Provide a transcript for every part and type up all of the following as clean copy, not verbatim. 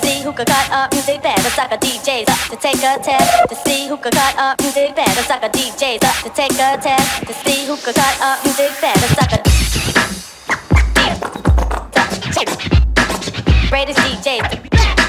see who could cut up music better. Sucker DJs to take a test to see who could cut up music better. Sucker DJs to take a test to see who could cut up music better. Sucker greatest DJs.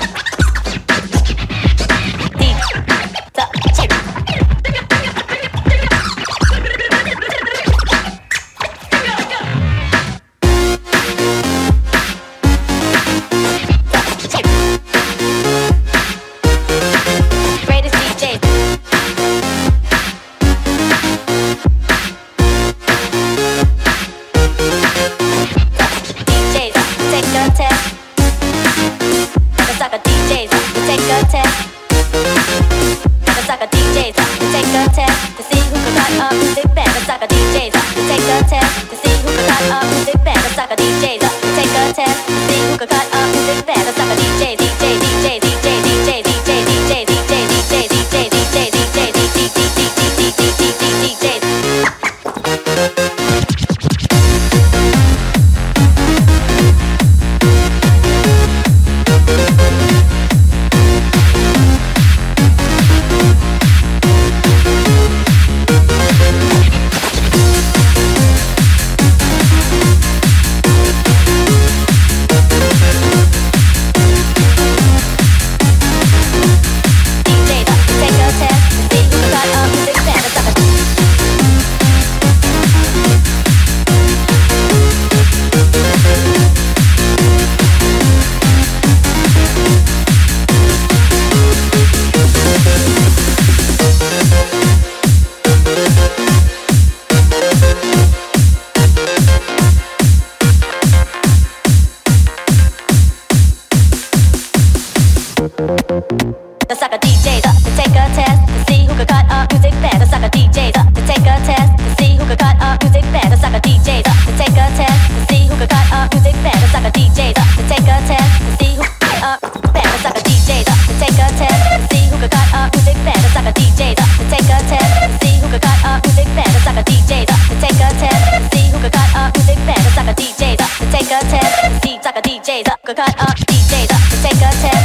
The sucker DJs to take a test to see who could cut up music better. Sucker DJs to take a test to see who could cut up music better. Sucker DJs to take a test to see who could cut up music better. Sucker DJs to take a test to see who could cut up better. Sucker DJs to take a test to see who could cut up music better. Sucker DJs to take a test to see who could cut up music better. Sucker DJs to take a test to see who could cut up music better. Sucker DJs to take a test to see sucker DJs could cut up DJs to take a test.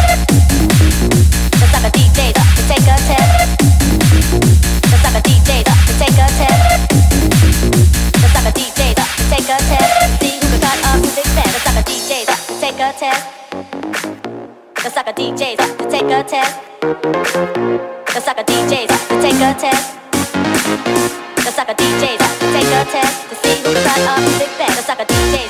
The sucker DJs to take a test. The sucker DJs to take a test. The sucker DJs to take a test. See who could cut up music better. Sucker DJs to take a test. The sucker DJs to take a test. The sucker DJs to take a test. The sucker DJs to take a test to see who could cut up music better. Sucker DJs.